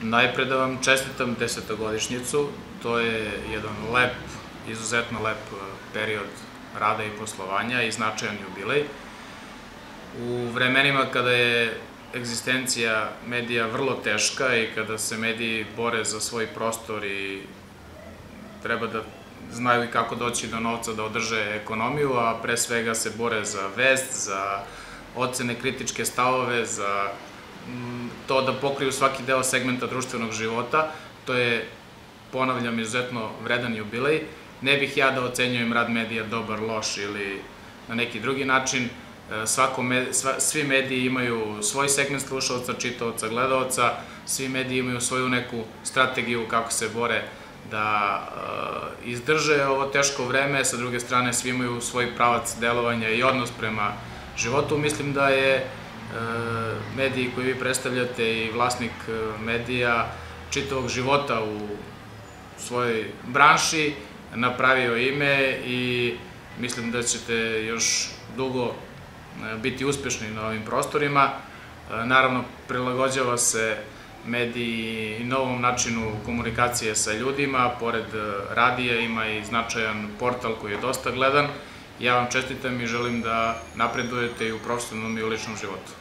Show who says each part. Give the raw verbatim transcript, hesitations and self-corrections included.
Speaker 1: Najpre da vam čestitam desetogodišnjicu, to je jedan lep, izuzetno lep period rada i poslovanja i značajan jubilej. U vremenima kada je egzistencija medija vrlo teška i kada se mediji bore za svoj prostor i treba da znaju i kako doći do novca da održe ekonomiju, a pre svega se bore za vest, za ocene, kritičke stavove, za to da pokriju svaki deo segmenta društvenog života. To je, ponavljam, izuzetno vredan jubilej. Ne bih ja da ocenjujem rad medija dobar, loš ili na neki drugi način. Svi mediji imaju svoj segment slušalca, čitaoca, gledaoca, svi mediji imaju svoju neku strategiju kako se bore da izdrže ovo teško vreme, sa druge strane svi imaju svoj pravac delovanja i odnos prema životu. Mislim da je mediji koji vi predstavljate i vlasnik medija čitavog života u svojoj branši napravio ime i mislim da ćete još dugo biti uspešni na ovim prostorima. Naravno, prilagođava se mediji i novom načinu komunikacije sa ljudima. Pored radija ima i značajan portal koji je dosta gledan. Ja vam čestitam i želim da napredujete i u profesionalnom i u ličnom životu.